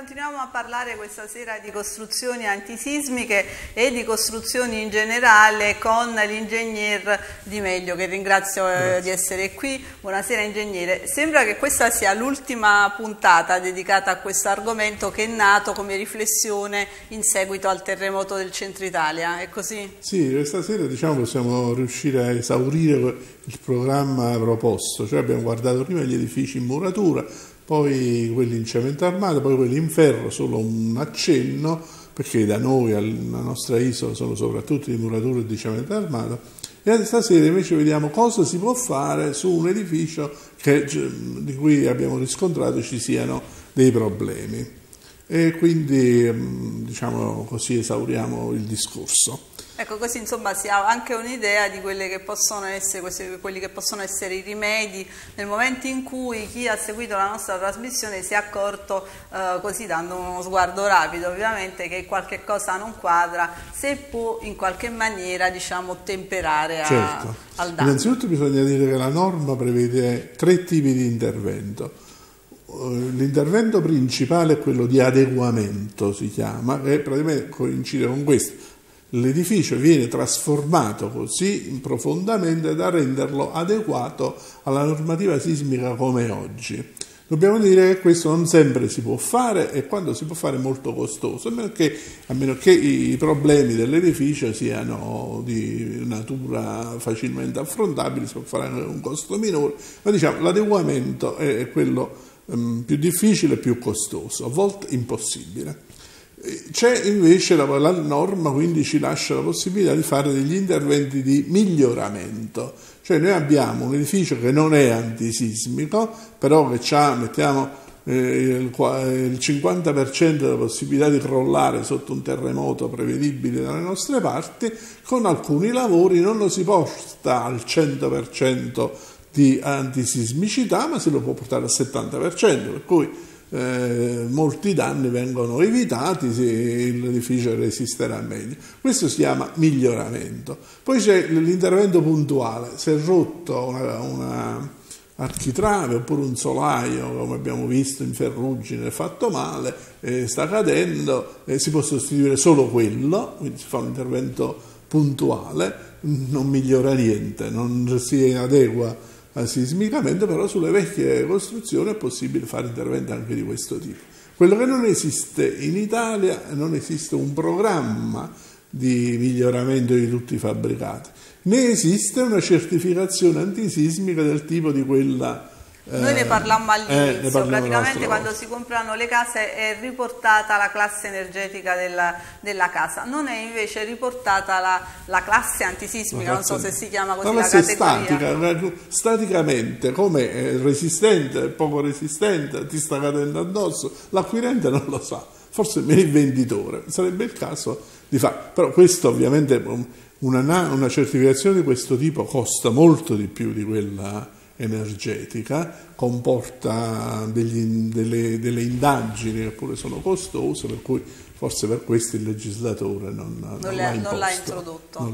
continuiamo a parlare questa sera di costruzioni antisismiche e di costruzioni in generale con l'ingegner Di Meglio, che ringrazio di essere qui. Buonasera ingegnere. Sembra che questa sia l'ultima puntata dedicata a questo argomento, che è nato come riflessione in seguito al terremoto del centro Italia, è così? Sì, questa sera diciamo possiamo riuscire a esaurire il programma proposto, cioè abbiamo guardato prima gli edifici in muratura, poi quelli in cemento armato, poi quelli in ferro, solo un accenno, perché da noi, alla nostra isola, sono soprattutto di muratura e di cemento armato, e stasera invece vediamo cosa si può fare su un edificio di cui abbiamo riscontrato ci siano dei problemi. E quindi, diciamo così, esauriamo il discorso. Ecco, così insomma si ha anche un'idea di quelli che possono essere i rimedi nel momento in cui chi ha seguito la nostra trasmissione si è accorto, così dando uno sguardo rapido ovviamente, che qualche cosa non quadra, se può in qualche maniera, diciamo, temperare al danno. Innanzitutto bisogna dire che la norma prevede 3 tipi di intervento. L'intervento principale è quello di adeguamento, si chiama, e praticamente coincide con questo. L'edificio viene trasformato così profondamente da renderlo adeguato alla normativa sismica come oggi. Dobbiamo dire che questo non sempre si può fare, e quando si può fare è molto costoso, a meno che i problemi dell'edificio siano di natura facilmente affrontabili, si può fare anche a un costo minore, ma diciamo l'adeguamento è quello più difficile e più costoso, a volte impossibile. C'è invece la norma, quindi ci lascia la possibilità di fare degli interventi di miglioramento, cioè noi abbiamo un edificio che non è antisismico, però che ha, mettiamo, il 50% della possibilità di crollare sotto un terremoto prevedibile dalle nostre parti. Con alcuni lavori non lo si porta al 100% di antisismicità, ma si lo può portare al 70%, per cui molti danni vengono evitati, l'edificio resisterà meglio. Questo si chiama miglioramento. Poi c'è l'intervento puntuale: se è rotto una architrave oppure un solaio, come abbiamo visto in Ferrugine, è fatto male, sta cadendo, si può sostituire solo quello, quindi si fa un intervento puntuale, non migliora niente, non si adegua sismicamente, però sulle vecchie costruzioni è possibile fare interventi anche di questo tipo. Quello che non esiste in Italia, non esiste un programma di miglioramento di tutti i fabbricati, né esiste una certificazione antisismica del tipo di quella. Noi ne parlammo all'inizio, praticamente quando si comprano le case è riportata la classe energetica della casa, non è invece riportata la classe antisismica, non so se si chiama così la categoria. Staticamente, come è resistente, poco resistente, ti sta cadendo addosso, l'acquirente non lo sa, forse il venditore, sarebbe il caso di fare. Però questo ovviamente, una certificazione di questo tipo costa molto di più di quella energetica, comporta delle indagini che pure sono costose, per cui forse per questo il legislatore non l'ha introdotto.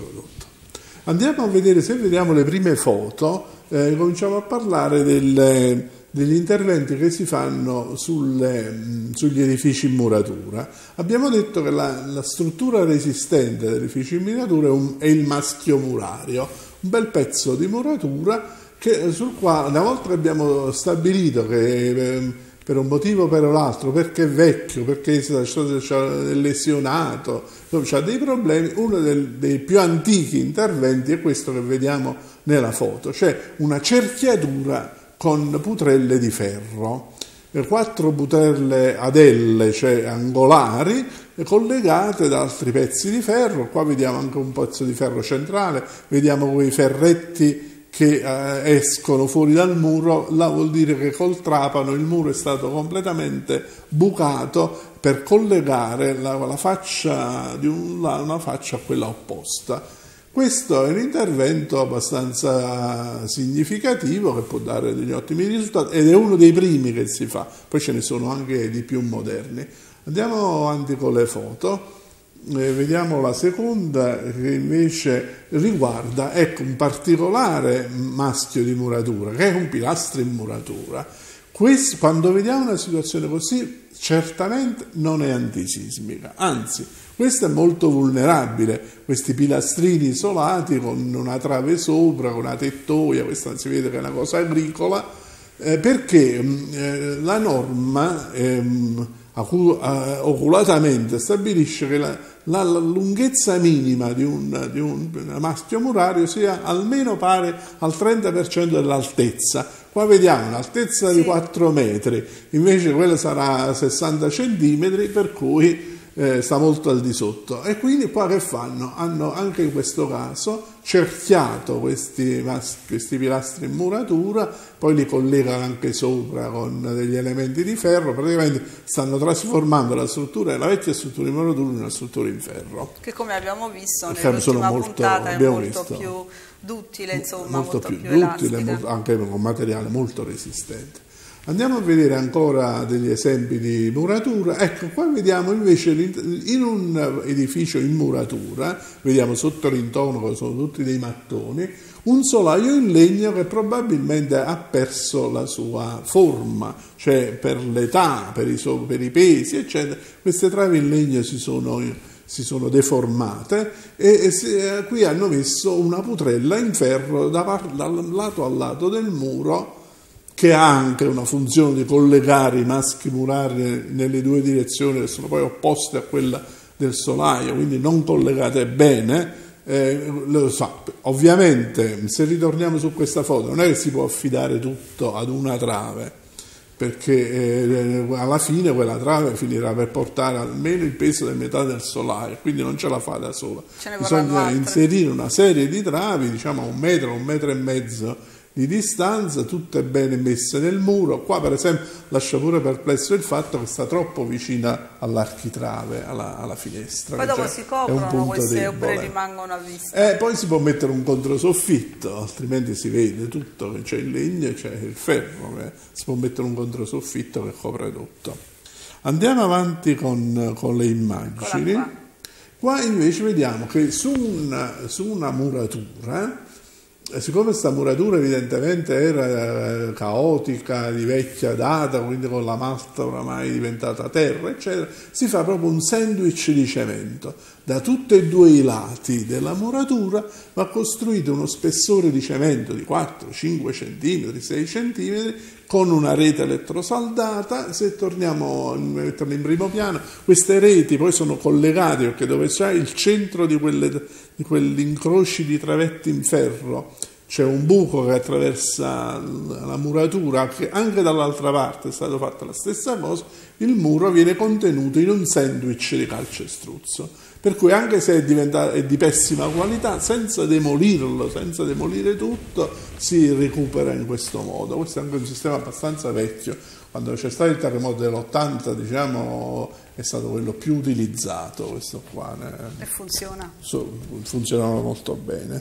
Andiamo a vedere, se vediamo le prime foto, cominciamo a parlare degli interventi che si fanno sugli edifici in muratura. Abbiamo detto che la struttura resistente degli edifici in muratura è il maschio murario, un bel pezzo di muratura sul quale, una volta che abbiamo stabilito che per un motivo o per l'altro, perché è vecchio, perché è lesionato, ha dei problemi, uno dei più antichi interventi è questo che vediamo nella foto, cioè una cerchiatura con putrelle di ferro, 4 putrelle ad L, cioè angolari, collegate da altri pezzi di ferro. Qua vediamo anche un pezzo di ferro centrale, vediamo quei ferretti che escono fuori dal muro. Là vuol dire che col trapano il muro è stato completamente bucato per collegare la faccia di una faccia a quella opposta. Questo è un intervento abbastanza significativo che può dare degli ottimi risultati ed è uno dei primi che si fa, poi ce ne sono anche di più moderni. Andiamo avanti con le foto. Vediamo la seconda, che invece riguarda un particolare maschio di muratura, che è un pilastro in muratura. Quando vediamo una situazione così, certamente non è antisismica, anzi, questa è molto vulnerabile, questi pilastrini isolati con una trave sopra, con una tettoia, questa si vede che è una cosa agricola, perché la norma oculatamente stabilisce che la lunghezza minima di un maschio murario sia almeno pari al 30% dell'altezza. Qua vediamo un'altezza di 4 metri, invece quella sarà 60 centimetri, per cui sta molto al di sotto. E quindi qua che fanno? Hanno anche in questo caso cerchiato questi pilastri in muratura, poi li collegano anche sopra con degli elementi di ferro, praticamente stanno trasformando la vecchia struttura in muratura in una struttura in ferro. Che come abbiamo visto nell'ultima puntata è molto più duttile, insomma, molto più duttile, anche con materiale molto resistente. Andiamo a vedere ancora degli esempi di muratura. Ecco, qua vediamo invece in un edificio in muratura, vediamo sotto l'intonaco, sono tutti dei mattoni, un solaio in legno che probabilmente ha perso la sua forma, cioè per l'età, per i pesi, eccetera. Queste travi in legno si sono deformate e qui hanno messo una putrella in ferro dal lato a lato del muro, che ha anche una funzione di collegare i maschi murari nelle due direzioni che sono poi opposte a quella del solaio, quindi non collegate bene. Ovviamente, se ritorniamo su questa foto, non è che si può affidare tutto ad una trave, perché alla fine quella trave finirà per portare almeno il peso di metà del solaio, quindi non ce la fa da sola. Bisogna inserire una serie di travi, diciamo 1 metro, 1,5 metri di distanza, tutte bene messe nel muro. Qua per esempio lascia pure perplesso il fatto che sta troppo vicina all'architrave, alla finestra. Poi dopo si coprono queste oppure rimangono a vista. Poi si può mettere un controsoffitto, altrimenti si vede tutto, che c'è il legno e c'è il ferro, si può mettere un controsoffitto che copre tutto. Andiamo avanti con le immagini. Qua invece vediamo che su una muratura, siccome questa muratura evidentemente era caotica, di vecchia data, quindi con la malta oramai diventata terra, eccetera, si fa proprio un sandwich di cemento. Da tutti e due i lati della muratura va costruito uno spessore di cemento di 4, 5 cm, 6 cm, con una rete elettrosaldata. Se torniamo a metterla in primo piano, queste reti poi sono collegate, perché dove c'è il centro di quegli incroci di travetti in ferro c'è un buco che attraversa la muratura, che anche dall'altra parte è stata fatta la stessa cosa. Il muro viene contenuto in un sandwich di calcestruzzo, per cui anche se è di pessima qualità, senza demolirlo, senza demolire tutto, si recupera in questo modo. Questo è anche un sistema abbastanza vecchio. Quando c'è stato il terremoto dell'80, diciamo, è stato quello più utilizzato, questo qua. E funziona. Funzionava molto bene.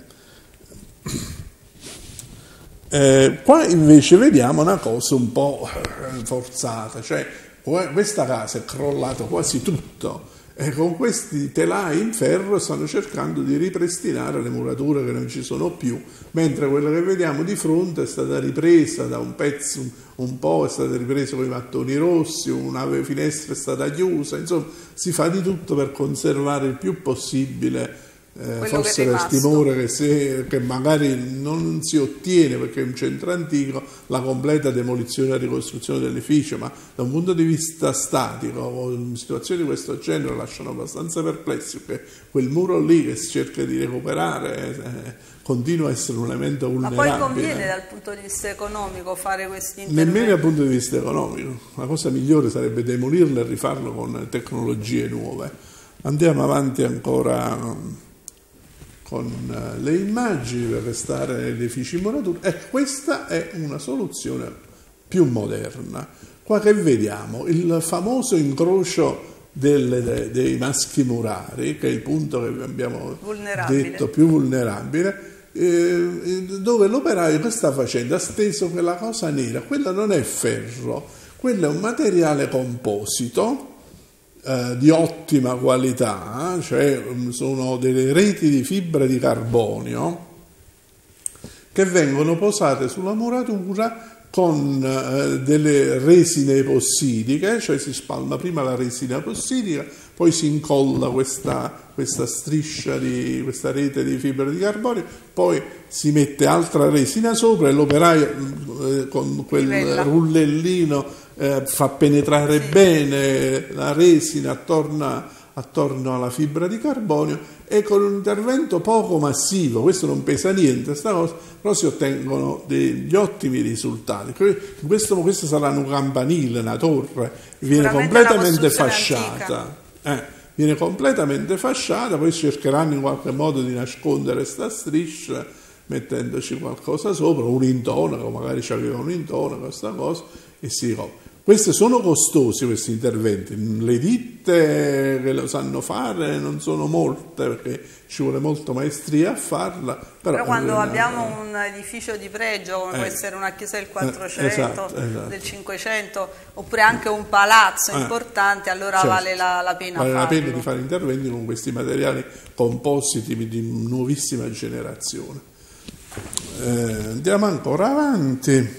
Qua invece vediamo una cosa un po' forzata, cioè questa casa è crollato quasi tutto, e con questi telai in ferro stanno cercando di ripristinare le murature che non ci sono più, mentre quella che vediamo di fronte è stata ripresa da un pezzo, un po' è stata ripresa con i mattoni rossi, una finestra è stata chiusa, insomma si fa di tutto per conservare il più possibile. Forse per il timore che magari non si ottiene, perché è un centro antico, la completa demolizione e ricostruzione dell'edificio, ma da un punto di vista statico situazioni di questo genere lasciano abbastanza perplessi, perché quel muro lì che si cerca di recuperare continua a essere un elemento vulnerabile. Ma poi conviene dal punto di vista economico fare questi interventi? Nemmeno dal punto di vista economico. La cosa migliore sarebbe demolirlo e rifarlo con tecnologie nuove. Andiamo avanti ancora con le immagini per restare negli edifici in muratura, e questa è una soluzione più moderna. Qua che vediamo il famoso incrocio dei maschi murari, che è il punto che abbiamo detto più vulnerabile, dove l'operaio che sta facendo ha steso quella cosa nera. Quella non è ferro, quello è un materiale composito di ottima qualità, cioè sono delle reti di fibra di carbonio che vengono posate sulla muratura con delle resine epossidiche, cioè si spalma prima la resina epossidica, poi si incolla questa striscia questa rete di fibra di carbonio, poi si mette altra resina sopra e l'operaio con quel rullellino fa penetrare bene la resina attorno alla fibra di carbonio, e con un intervento poco massivo, questo non pesa niente, sta cosa, però si ottengono degli ottimi risultati. Questo sarà un campanile, una torre, viene completamente fasciata. Viene completamente fasciata, poi cercheranno in qualche modo di nascondere sta striscia mettendoci qualcosa sopra, un'intonaco, magari c'aveva un'intonaco, questa cosa, e si copre. Questi sono costosi, questi interventi, le ditte che lo sanno fare non sono molte, perché ci vuole molta maestria a farla. Però quando abbiamo un edificio di pregio, come può essere una chiesa del 400, esatto. del 500, oppure anche un palazzo importante, allora certo. vale la pena farlo. Vale la pena di fare interventi con questi materiali compositi di nuovissima generazione. Andiamo ancora avanti.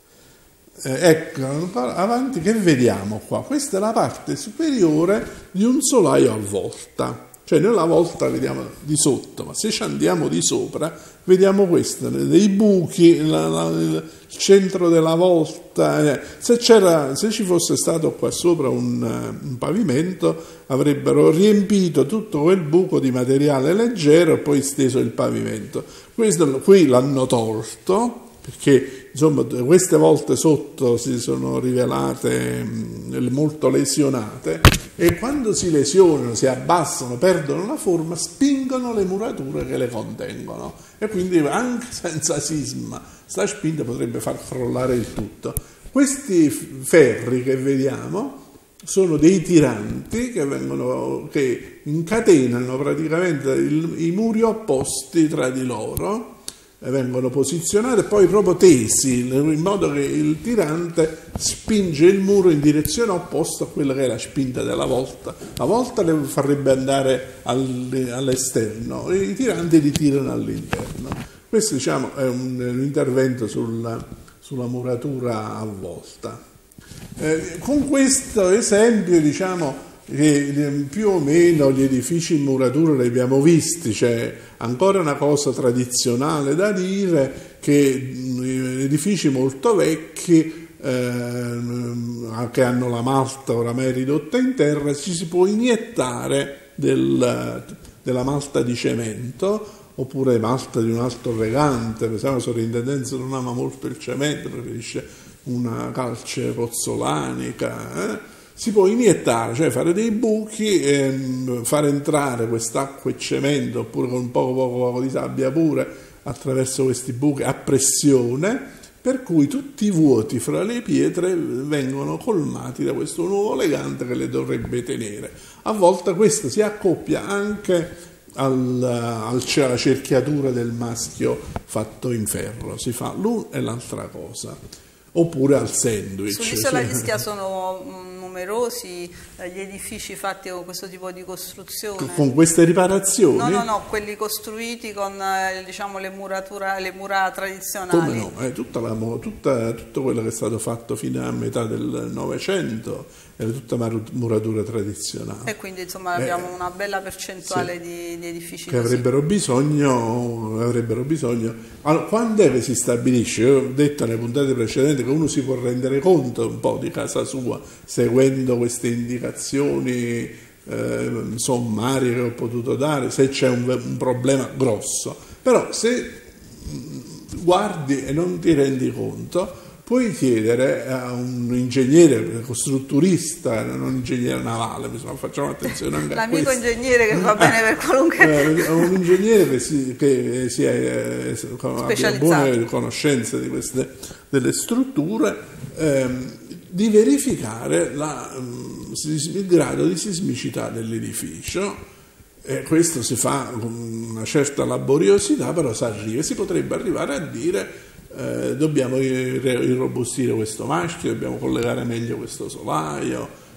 Ecco, avanti, che vediamo qua? Questa è la parte superiore di un solaio a volta, cioè noi la volta vediamo di sotto, ma se ci andiamo di sopra vediamo questo, dei buchi, il centro della volta. Se ci fosse stato qua sopra un pavimento, avrebbero riempito tutto quel buco di materiale leggero e poi steso il pavimento. Questo qui l'hanno tolto, perché insomma queste volte sotto si sono rivelate molto lesionate, e quando si lesionano, si abbassano, perdono la forma, spingono le murature che le contengono, e quindi anche senza sisma sta spinta potrebbe far crollare il tutto. Questi ferri che vediamo sono dei tiranti che incatenano praticamente i muri opposti tra di loro, vengono posizionati e poi proprio tesi, in modo che il tirante spinge il muro in direzione opposta a quella che è la spinta della volta. La volta le farebbe andare all'esterno, i tiranti li tirano all'interno. Questo, diciamo, è un intervento sulla muratura a volta. Con questo esempio, diciamo, che più o meno gli edifici in muratura li abbiamo visti. C'è ancora una cosa tradizionale da dire, che edifici molto vecchi che hanno la malta oramai ridotta in terra, ci si può iniettare della malta di cemento, oppure malta di un altro regante. Per esempio, la sovrintendenza non ama molto il cemento, preferisce una calce pozzolanica, Si può iniettare, cioè fare dei buchi e far entrare quest'acqua e cemento, oppure con poco di sabbia pure, attraverso questi buchi a pressione, per cui tutti i vuoti fra le pietre vengono colmati da questo nuovo legante che le dovrebbe tenere. A volte questo si accoppia anche alla cerchiatura del maschio fatto in ferro, si fa l'una e l'altra cosa, oppure al sandwich. Sull'isola di Ischia sono numerosi gli edifici fatti con questo tipo di costruzione. Con queste riparazioni? No, quelli costruiti con diciamo le mura tradizionali. Come no? Tutto quello che è stato fatto fino a metà del Novecento era tutta muratura tradizionale. E quindi insomma abbiamo una bella percentuale di edifici che avrebbero bisogno. Allora, quando è che si stabilisce? Io ho detto nelle puntate precedenti che uno si può rendere conto un po' di casa sua seguendo queste indicazioni sommarie che ho potuto dare, se c'è un problema grosso. Però se guardi e non ti rendi conto, puoi chiedere a un ingegnere costrutturista, non un ingegnere navale, facciamo attenzione anche a questo. L'amico ingegnere che va bene per qualunque... un ingegnere che abbia buone conoscenze di delle strutture, di verificare il grado di sismicità dell'edificio. Questo si fa con una certa laboriosità, però si potrebbe arrivare a dire dobbiamo irrobustire questo maschio, dobbiamo collegare meglio questo solaio,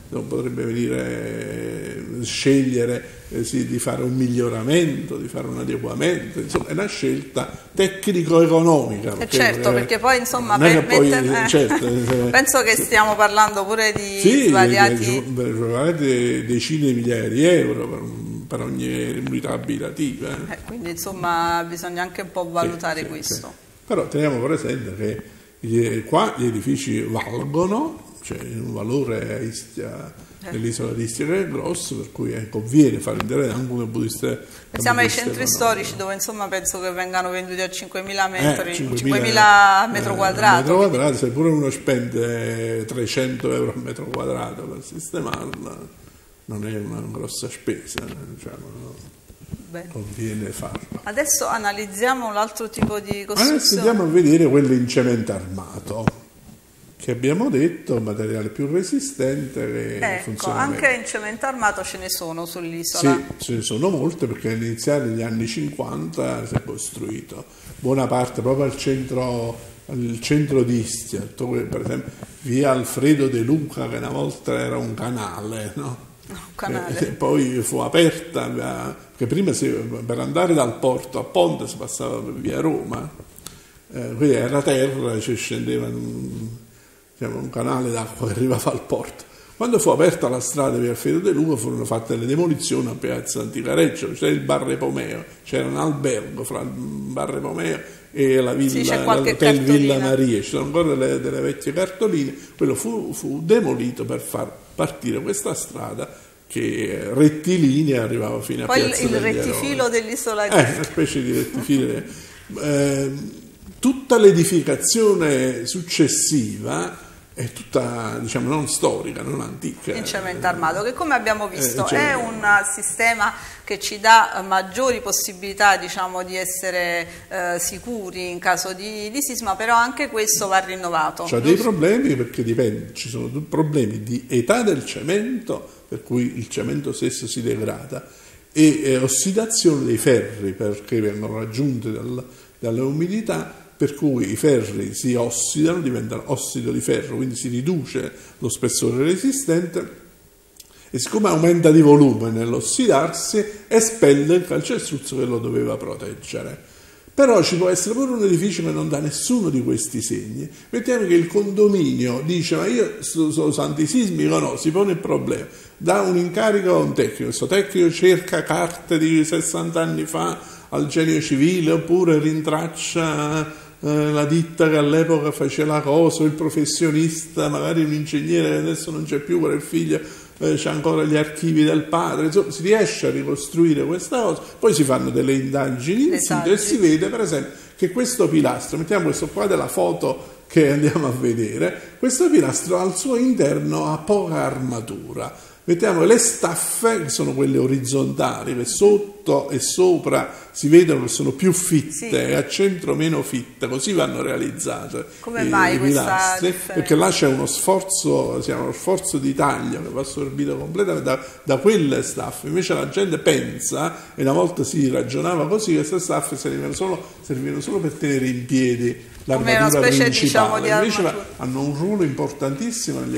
non potrebbe venire scegliere di fare un miglioramento, di fare un adeguamento, insomma è una scelta tecnico-economica. Certo, perché poi insomma penso che stiamo parlando pure di svariati decine di migliaia di euro per ogni unità abitativa. Quindi insomma bisogna anche un po' valutare questo. Però teniamo presente che qua gli edifici valgono, cioè un valore a Ischia, nell'isola di Ischia che è grosso, per cui conviene fare intervento anche come buddista. Pensiamo ai centri storici dove insomma penso che vengano venduti a 5.000 metri, 5.000 metro quadrato. Se pure uno spende 300 euro a metro quadrato per sistemarla, non è una grossa spesa, diciamo, conviene farlo. Adesso analizziamo l'altro tipo di costruzione. Adesso andiamo a vedere quello in cemento armato, che abbiamo detto materiale più resistente che funziona anche meglio. in cemento armato ce ne sono sull'isola. Sì, ce ne sono molte, perché all'iniziare degli anni 50 si è costruito buona parte proprio al centro di Ischia, per esempio via Alfredo De Luca, che una volta era un canale, no? Poi fu aperta, perché prima per andare dal porto a Ponte si passava per via Roma, quindi era terra, ci scendeva un canale d'acqua che arrivava al porto. Quando fu aperta la strada via Alfredo De Luca furono fatte le demolizioni a Piazza Antica Reggio, c'era il Bar Repomeo, c'era un albergo fra il Bar Repomeo e la villa, l'hotel Villa Maria, ci sono ancora delle vecchie cartoline. Quello fu demolito per far partire questa strada che rettilinea arrivava fino a Piazza degli Eroi. Poi il rettifilo dell'isola di una specie di rettifilo. Tutta l'edificazione successiva è tutta, diciamo, non storica, non antica. In cemento armato, che come abbiamo visto è un sistema che ci dà maggiori possibilità, diciamo, di essere sicuri in caso di sisma, però anche questo va rinnovato. C'ha dei problemi, perché dipende, ci sono problemi di età del cemento, per cui il cemento stesso si degrada, e ossidazione dei ferri, perché vengono raggiunti dalla umidità, per cui i ferri si ossidano, diventano ossido di ferro, quindi si riduce lo spessore resistente, e siccome aumenta di volume nell'ossidarsi, espelle il calcestruzzo che lo doveva proteggere. Però ci può essere pure un edificio che non dà nessuno di questi segni. Mettiamo che il condominio dice: ma io sono antisismico, no, si pone il problema, dà un incarico a un tecnico, questo tecnico cerca carte di 60 anni fa al genio civile, oppure rintraccia la ditta che all'epoca faceva la cosa, il professionista, magari un ingegnere che adesso non c'è più, però il figlio c'ha ancora gli archivi del padre, insomma si riesce a ricostruire questa cosa, poi si fanno delle indagini in sito e si vede per esempio che questo pilastro, mettiamo questo qua della foto che andiamo a vedere, questo pilastro al suo interno ha poca armatura. Mettiamo le staffe, che sono quelle orizzontali, che sotto e sopra si vedono che sono più fitte e a centro meno fitte, così vanno realizzate. Come mai questa pilastri, differenza? Perché là c'è uno sforzo di taglio che va assorbito completamente da quelle staffe. Invece la gente pensa, e una volta si ragionava così, che queste staffe servivano solo per tenere in piedi l'armatura principale, diciamo, invece hanno un ruolo importantissimo agli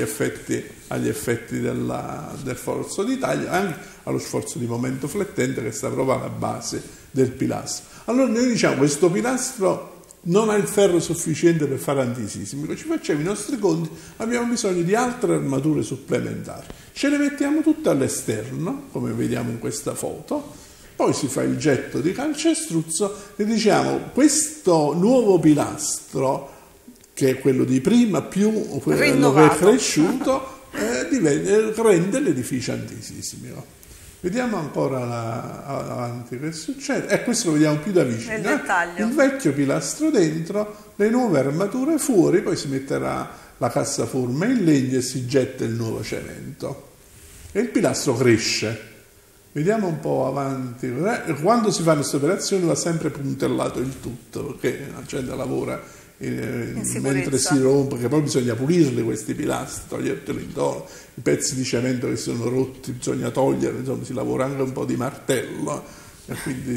effetti del forzo di taglio, anche allo sforzo di momento flettente che sta proprio alla base del pilastro. Allora noi diciamo: questo pilastro non ha il ferro sufficiente per fare antisismico, ci facciamo i nostri conti, abbiamo bisogno di altre armature supplementari, ce le mettiamo tutte all'esterno, come vediamo in questa foto. Poi si fa il getto di calcestruzzo e diciamo: questo nuovo pilastro, che è quello di prima più quello che è cresciuto, rende l'edificio antisismico. Vediamo ancora avanti che succede. Questo lo vediamo più da vicino. Il vecchio pilastro dentro, le nuove armature fuori, poi si metterà la cassaforma in legno e si getta il nuovo cemento. E il pilastro cresce. Vediamo un po' avanti. Quando si fanno queste operazioni va sempre puntellato il tutto, perché la gente lavora mentre si rompe, perché poi bisogna pulirli questi pilastri, toglierteli intorno, i pezzi di cemento che sono rotti bisogna toglierli, insomma si lavora anche un po' di martello e quindi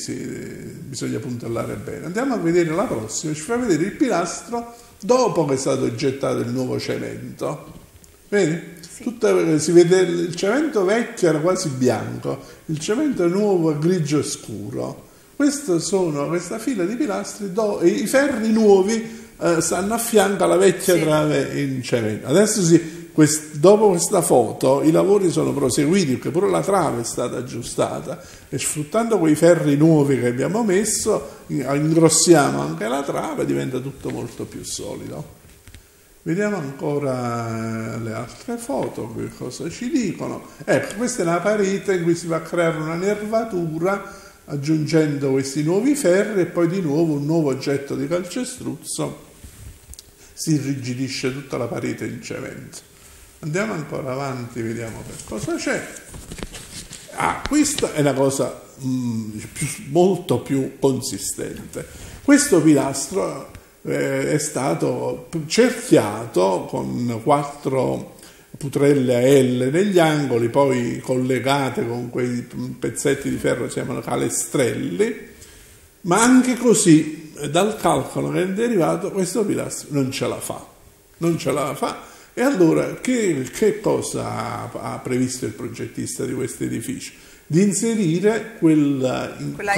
bisogna puntellare bene. Andiamo a vedere la prossima, ci fa vedere il pilastro dopo che è stato gettato il nuovo cemento. Vedi? Sì. Si vede il cemento vecchio era quasi bianco, il cemento nuovo è grigio scuro. Questa fila di pilastri, i ferri nuovi stanno a fianco alla vecchia trave in cemento. Adesso dopo questa foto i lavori sono proseguiti perché pure la trave è stata aggiustata e sfruttando quei ferri nuovi che abbiamo messo ingrossiamo anche la trave, diventa tutto molto più solido. Vediamo ancora le altre foto, che cosa ci dicono. Ecco, questa è la parete in cui si va a creare una nervatura aggiungendo questi nuovi ferri e poi di nuovo un nuovo oggetto di calcestruzzo, si irrigidisce tutta la parete in cemento. Andiamo ancora avanti, vediamo che cosa c'è. Questa è una cosa molto più consistente. Questo pilastro è stato cerchiato con 4 putrelle a L negli angoli, poi collegate con quei pezzetti di ferro che si chiamano calestrelli, ma anche così dal calcolo che è derivato questo pilastro non ce la fa. E allora che cosa ha previsto il progettista di questo edificio? Di inserire quella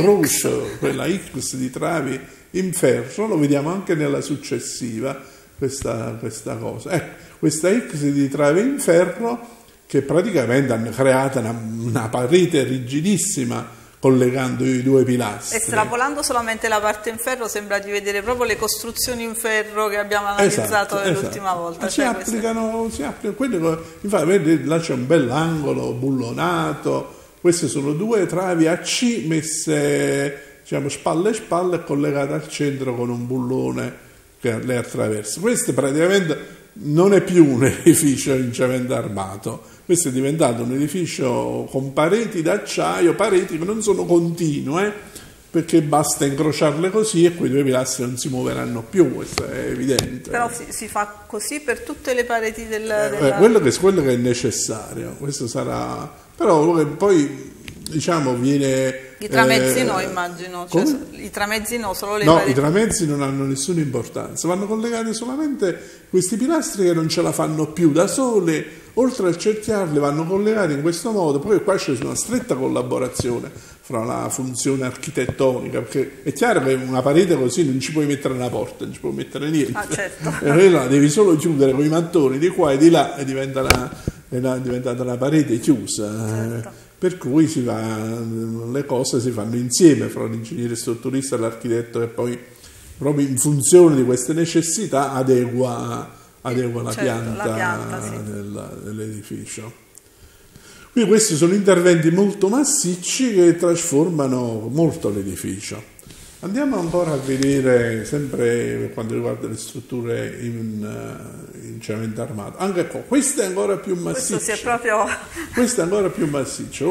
X di travi in ferro, lo vediamo anche nella successiva questa cosa. Ecco, questa X di trave in ferro che praticamente hanno creato una parete rigidissima collegando i due pilastri. Estrapolando solamente la parte in ferro sembra di vedere proprio le costruzioni in ferro che abbiamo analizzato l'ultima volta. Si applicano infatti vedi, là c'è un bell'angolo bullonato, queste sono 2 travi a C messe spalle a spalle e collegate al centro con un bullone che le attraversa. Questo praticamente non è più un edificio in cemento armato, questo è diventato un edificio con pareti d'acciaio, pareti che non sono continue perché basta incrociarle così e quei 2 pilastri non si muoveranno più, questo è evidente. Però si fa così per tutte le pareti quello che è necessario, questo sarà, però poi viene... I tramezzi no, immagino. I tramezzi no, solo le pareti. I tramezzi non hanno nessuna importanza, vanno collegati solamente questi pilastri che non ce la fanno più da soli, oltre a cerchiarli vanno collegati in questo modo, poi qua c'è una stretta collaborazione fra la funzione architettonica, perché è chiaro che una parete così non ci puoi mettere una porta, non ci puoi mettere niente. Certo. E la devi solo chiudere con i mattoni di qua e di là e diventa diventata una parete chiusa. Certo. Per cui le cose si fanno insieme fra l'ingegnere strutturista e l'architetto che poi proprio in funzione di queste necessità adegua la pianta dell'edificio. Quindi questi sono interventi molto massicci che trasformano molto l'edificio. Andiamo ancora a vedere, sempre per quanto riguarda le strutture in cemento armato, anche qua, questo è ancora più massiccio. Questo è ancora più massiccio,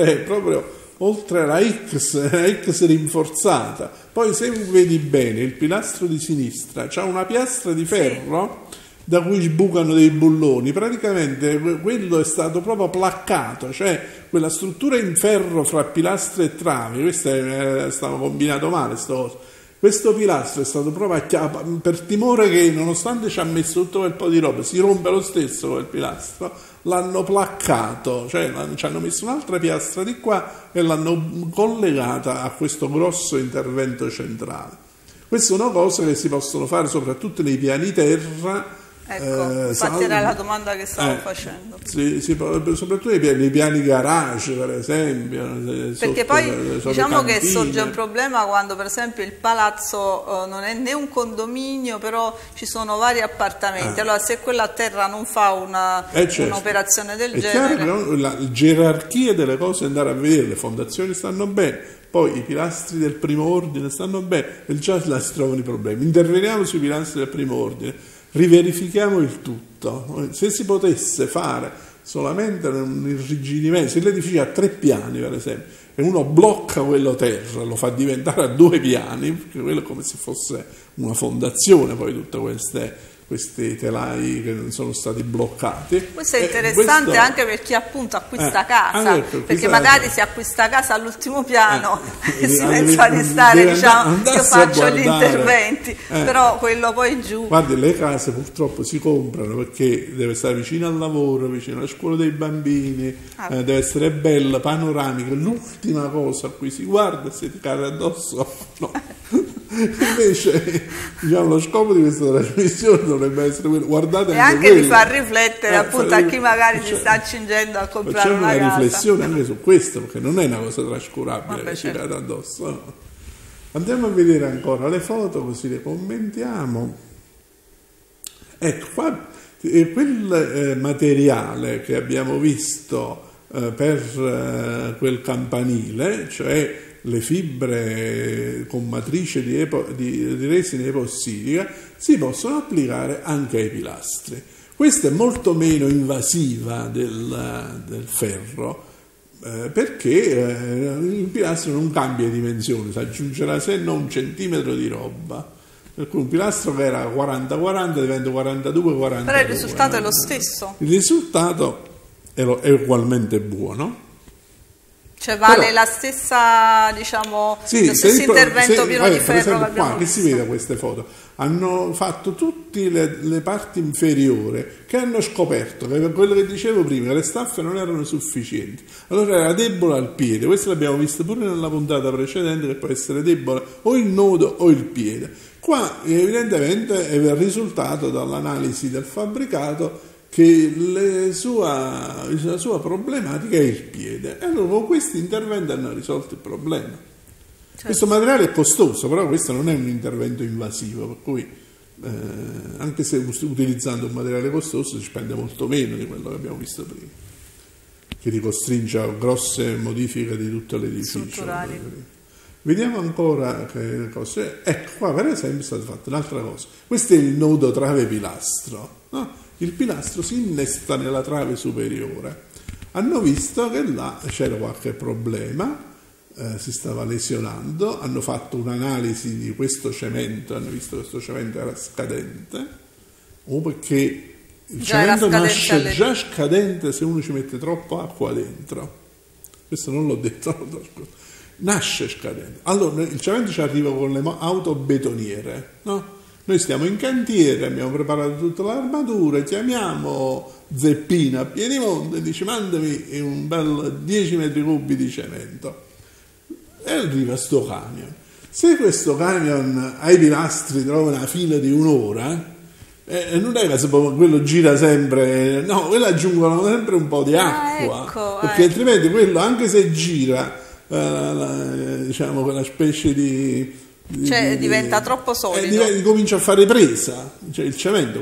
oltre alla X rinforzata. Poi se vedi bene il pilastro di sinistra c'ha una piastra di ferro da cui sbucano dei bulloni, praticamente quello è stato proprio placcato, cioè quella struttura in ferro fra pilastro e travi, questo è stato combinato male, questo pilastro è stato proprio per timore che nonostante ci ha messo tutto quel po' di roba, si rompe lo stesso quel pilastro, l'hanno placcato, cioè ci hanno messo un'altra piastra di qua e l'hanno collegata a questo grosso intervento centrale. Queste sono cose che si possono fare soprattutto nei piani terra. Ecco, infatti era la domanda che stavo facendo. Soprattutto nei piani garage, per esempio. Perché poi diciamo che sorge un problema quando per esempio il palazzo non è né un condominio, però ci sono vari appartamenti. Allora se quella a terra non fa un'operazione del genere... È chiaro che la gerarchia delle cose andare a vedere, le fondazioni stanno bene, poi i pilastri del primo ordine stanno bene, e già là si trovano i problemi. Interveniamo sui pilastri del primo ordine. Riverifichiamo il tutto. Se si potesse fare solamente un irrigidimento, se l'edificio ha 3 piani per esempio e uno blocca quello terra, lo fa diventare a 2 piani, perché quello è come se fosse una fondazione, poi tutte questi telai che non sono stati bloccati. Questo è interessante anche per chi appunto acquista casa, perché magari si acquista casa all'ultimo piano e si pensa di stare, diciamo, io faccio gli interventi, però quello poi giù. Guardi, le case purtroppo si comprano perché deve stare vicino al lavoro, vicino alla scuola dei bambini, deve essere bella, panoramica, l'ultima cosa a cui si guarda se ti cade addosso, no. Invece, diciamo, lo scopo di questa trasmissione dovrebbe essere quello, guardate e anche anche di far riflettere appunto a chi magari si sta accingendo a comprare una casa. Facciamo una riflessione anche su questo, perché non è una cosa trascurabile che ci cade addosso. Andiamo a vedere ancora le foto così le commentiamo. Ecco qua quel materiale che abbiamo visto per quel campanile, cioè le fibre con matrice di resina epossidica, si possono applicare anche ai pilastri. Questa è molto meno invasiva del ferro, perché il pilastro non cambia dimensione, si aggiungerà se non 1 centimetro di roba. Per cui un pilastro che era 40-40 diventa 42-42. Però il risultato è lo stesso. Il risultato è ugualmente buono. Cioè vale però la stessa, diciamo, lo stesso intervento pieno di ferro che abbiamo qua, che si vede queste foto, hanno fatto tutte le parti inferiori che hanno scoperto che quello che dicevo prima, che le staffe non erano sufficienti, allora era debole al piede. Questo l'abbiamo visto pure nella puntata precedente, che può essere debole o il nodo o il piede. Qua evidentemente è il risultato dall'analisi del fabbricato che la sua problematica è il piede, e allora con questi interventi hanno risolto il problema. Certo. Questo materiale è costoso, però questo non è un intervento invasivo, per cui anche se utilizzando un materiale costoso si spende molto meno di quello che abbiamo visto prima, che ti costringe a grosse modifiche di tutto l'edificio. Vediamo ancora che cose. Ecco qua per esempio è stata fatta un'altra cosa. Questo è il nodo trave pilastro, no? Il pilastro si innesta nella trave superiore. Hanno visto che là c'era qualche problema, si stava lesionando, hanno fatto un'analisi di questo cemento, hanno visto che questo cemento era scadente, o perché il cemento nasce già scadente se uno ci mette troppa acqua dentro. Questo non l'ho detto, nasce scadente. Allora il cemento ci arriva con le autobetoniere, no? Noi stiamo in cantiere, abbiamo preparato tutta l'armatura, chiamiamo Zeppina a Piedimonte e dice mandami un bel 10 metri cubi di cemento. E arriva sto camion. Se questo camion ai pilastri trova una fila di un'ora, non è che quello gira sempre, no, quello aggiungono sempre un po' di acqua, ecco, perché altrimenti quello, anche se gira, diciamo quella specie di diventa troppo solido, comincia a fare presa, cioè il cemento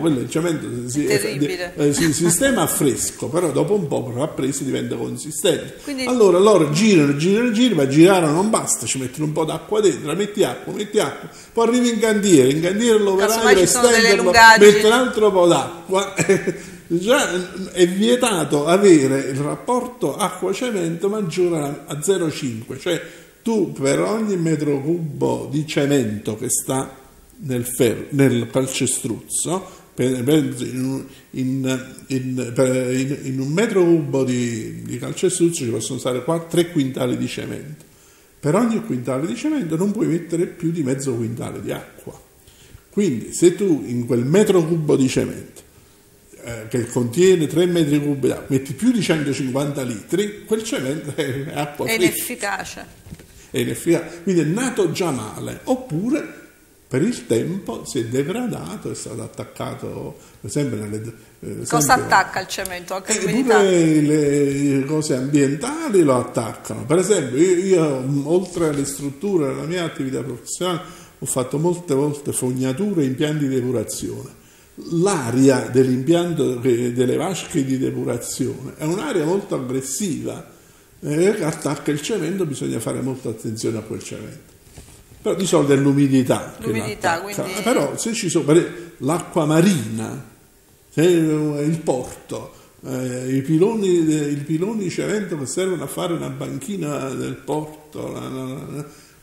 si sistema a fresco, però dopo un po' a presa diventa consistente. Quindi, allora loro girano, ma girare non basta, ci mettono un po' d'acqua dentro, metti acqua, poi arrivi in cantiere l'operaio estenderlo, mette un altro po' d'acqua. Già è vietato avere il rapporto acqua-cemento maggiore a 0,5, cioè tu per ogni metro cubo di cemento che sta nel calcestruzzo, in un metro cubo di calcestruzzo ci possono stare 3 quintali di cemento. Per ogni quintale di cemento non puoi mettere più di mezzo quintale di acqua. Quindi se tu in quel metro cubo di cemento che contiene 3 metri cubi d'acqua metti più di 150 litri, quel cemento è acqua fresca. È inefficace, quindi è nato già male, oppure per il tempo si è degradato, è stato attaccato, per esempio cosa attacca il cemento? Anche pure le cose ambientali lo attaccano. Per esempio io oltre alle strutture nella mia attività professionale ho fatto molte volte fognature e impianti di depurazione. L'aria dell'impianto delle vasche di depurazione è un'aria molto aggressiva, che attacca il cemento, bisogna fare molta attenzione a quel cemento. Però di solito è l'umidità che l'attacca. Quindi... Però se ci sono l'acqua marina, il porto, i piloni cemento che servono a fare una banchina del porto,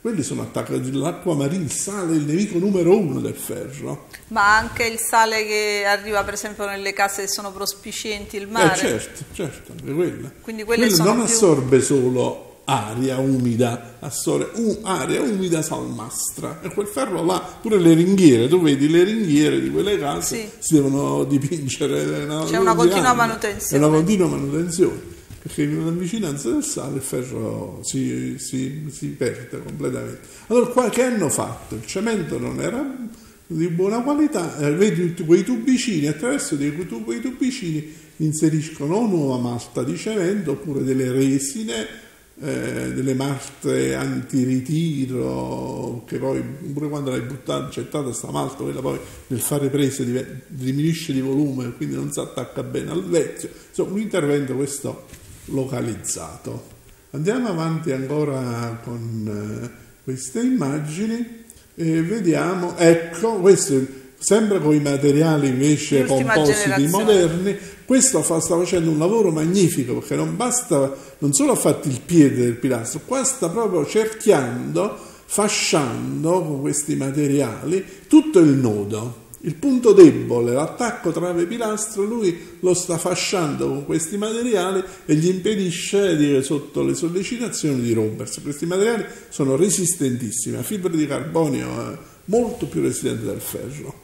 quelli sono attaccati, l'acqua marina, il sale è il nemico numero 1 del ferro. Ma anche il sale che arriva per esempio nelle case che sono prospicienti, il mare? Certo, anche quella. Quindi quelle quello sono non più... assorbe solo aria umida, assorbe aria umida salmastra, e quel ferro là, pure le ringhiere, tu vedi le ringhiere di quelle case si devono dipingere, c'è una continua manutenzione. È una continua manutenzione, perché in vicinanza del sale il ferro si perde completamente. Allora qua che hanno fatto? Il cemento non era di buona qualità, vedi tutti quei tubicini, attraverso quei tubicini inseriscono o nuova malta di cemento oppure delle resine, delle marte antiritiro, che poi pure quando l'hai buttata, gettata sta malta, quella poi nel fare prese diminuisce di volume, quindi non si attacca bene al vecchio. Insomma, un intervento questo localizzato. Andiamo avanti ancora con queste immagini e vediamo, ecco, questo sempre con i materiali invece compositi moderni. Questo sta facendo un lavoro magnifico, perché non solo ha fatto il piede del pilastro, qua sta proprio cerchiando, fasciando con questi materiali tutto il nodo. Il punto debole, l'attacco trave-pilastro, lui lo sta fasciando con questi materiali e gli impedisce, sotto le sollecitazioni, di rompersi. Questi materiali sono resistentissimi, la fibra di carbonio è molto più resistente del ferro.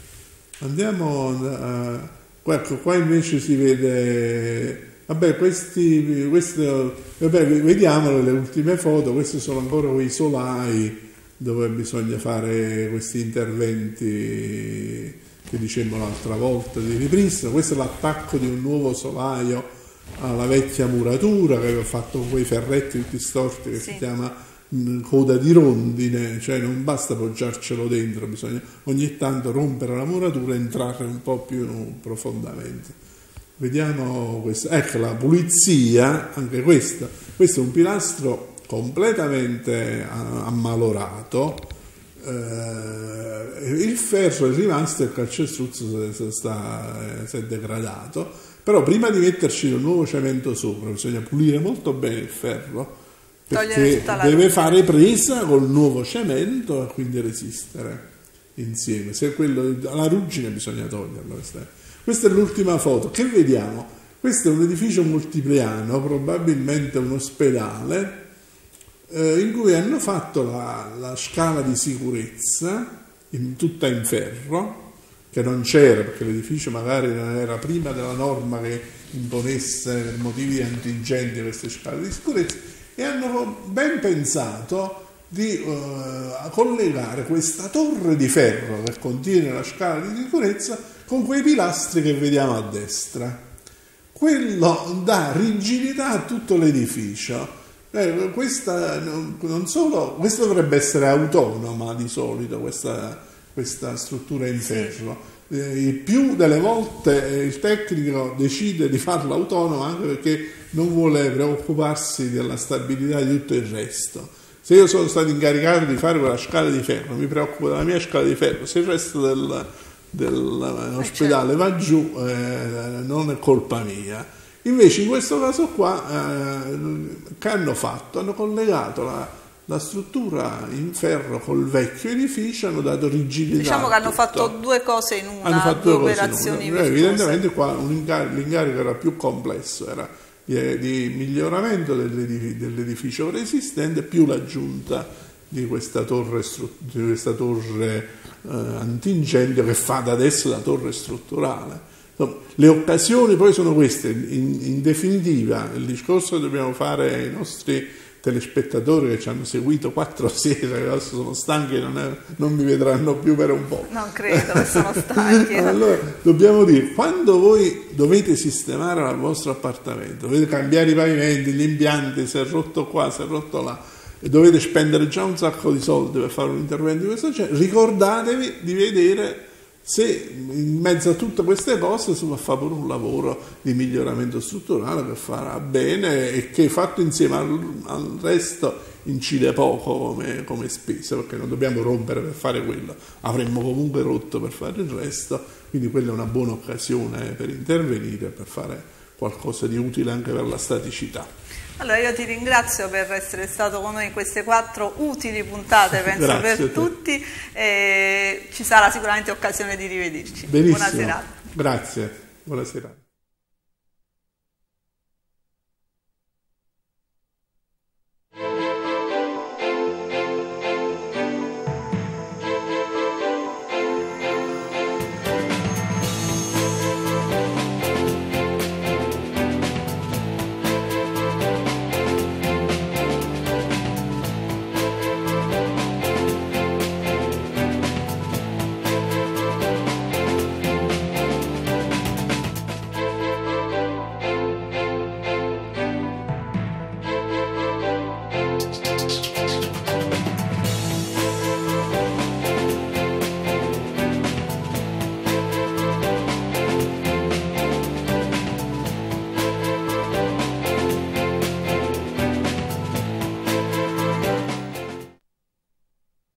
Andiamo ecco, qua invece si vede, vediamo le ultime foto. Queste sono ancora quei solai dove bisogna fare questi interventi che dicevamo l'altra volta di ripristino. Questo è l'attacco di un nuovo solaio alla vecchia muratura che aveva fatto con quei ferretti tutti storti che si chiama coda di rondine, cioè non basta appoggiarcelo dentro, bisogna ogni tanto rompere la muratura e entrare un po' più profondamente. Vediamo questo, ecco la pulizia, anche questo è un pilastro completamente ammalorato, il ferro è rimasto, il calcestruzzo si è degradato, però prima di metterci il nuovo cemento sopra bisogna pulire molto bene il ferro, perché deve fare presa col nuovo cemento e quindi resistere insieme. Se la ruggine bisogna toglierla. Questa è l'ultima foto. Che vediamo? Questo è un edificio multipiano, probabilmente un ospedale, in cui hanno fatto la scala di sicurezza tutta in ferro, che non c'era perché l'edificio magari era prima della norma che imponesse per motivi antincendi queste scale di sicurezza, e hanno ben pensato di collegare questa torre di ferro che contiene la scala di sicurezza con quei pilastri che vediamo a destra. Quello dà rigidità a tutto l'edificio. Questa dovrebbe essere autonoma di solito, questa struttura in ferro. Più delle volte il tecnico decide di farla autonoma anche perché non vuole preoccuparsi della stabilità di tutto il resto. Se io sono stato incaricato di fare quella scala di ferro, mi preoccupo della mia scala di ferro, se il resto dell'ospedale va giù non è colpa mia. Invece in questo caso qua che hanno fatto? Hanno collegato la struttura in ferro col vecchio edificio, hanno dato rigidità. Diciamo che hanno fatto due cose in una, hanno fatto due operazioni virtuose. Evidentemente qua l'incarico era più complesso, era di miglioramento dell'edificio resistente più l'aggiunta di questa torre antincendio che fa da adesso la torre strutturale. Le occasioni poi sono queste. In definitiva, il discorso che dobbiamo fare ai nostri telespettatori che ci hanno seguito 4 sere, adesso sono stanchi e non mi vedranno più per un po'. Non credo che sono stanchi. Allora, dobbiamo dire, quando voi dovete sistemare il vostro appartamento, dovete cambiare i pavimenti, gli impianti, si è rotto qua, si è rotto là, e dovete spendere già un sacco di soldi per fare un intervento di questo genere, ricordatevi di vedere se in mezzo a tutte queste cose si va a fare pure un lavoro di miglioramento strutturale che farà bene e che fatto insieme al resto incide poco come spesa, perché non dobbiamo rompere per fare quello, avremmo comunque rotto per fare il resto, quindi quella è una buona occasione per intervenire, per fare qualcosa di utile anche per la staticità. Allora io ti ringrazio per essere stato con noi in queste 4 utili puntate, penso per tutti, e ci sarà sicuramente occasione di rivederci. Benissimo. Buona serata. Grazie, buona serata.